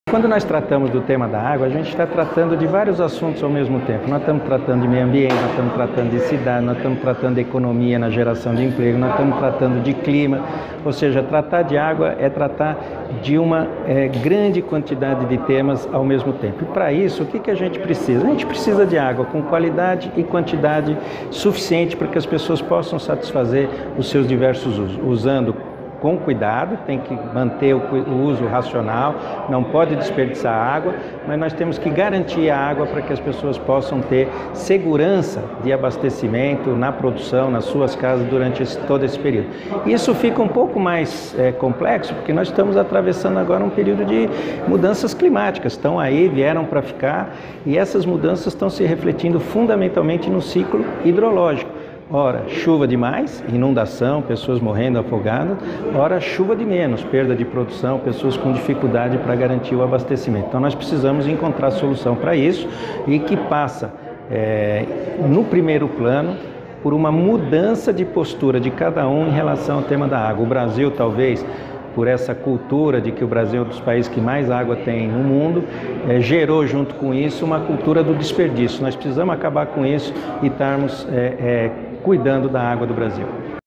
Quando nós tratamos do tema da água, a gente está tratando de vários assuntos ao mesmo tempo. Nós estamos tratando de meio ambiente, nós estamos tratando de cidade, nós estamos tratando de economia na geração de emprego, nós estamos tratando de clima, ou seja, tratar de água é tratar de uma grande quantidade de temas ao mesmo tempo. E para isso, o que a gente precisa? A gente precisa de água com qualidade e quantidade suficiente para que as pessoas possam satisfazer os seus diversos usos, usando com cuidado, tem que manter o uso racional, não pode desperdiçar água, mas nós temos que garantir a água para que as pessoas possam ter segurança de abastecimento na produção, nas suas casas durante todo esse período. Isso fica um pouco mais complexo, porque nós estamos atravessando agora um período de mudanças climáticas, estão aí, vieram para ficar, e essas mudanças estão se refletindo fundamentalmente no ciclo hidrológico. Ora, chuva demais, inundação, pessoas morrendo afogadas. Ora, chuva de menos, perda de produção, pessoas com dificuldade para garantir o abastecimento. Então, nós precisamos encontrar solução para isso e que passa, no primeiro plano, por uma mudança de postura de cada um em relação ao tema da água. O Brasil, talvez, por essa cultura de que o Brasil é um dos países que mais água tem no mundo, gerou junto com isso uma cultura do desperdício. Nós precisamos acabar com isso e estarmos cuidando da água do Brasil.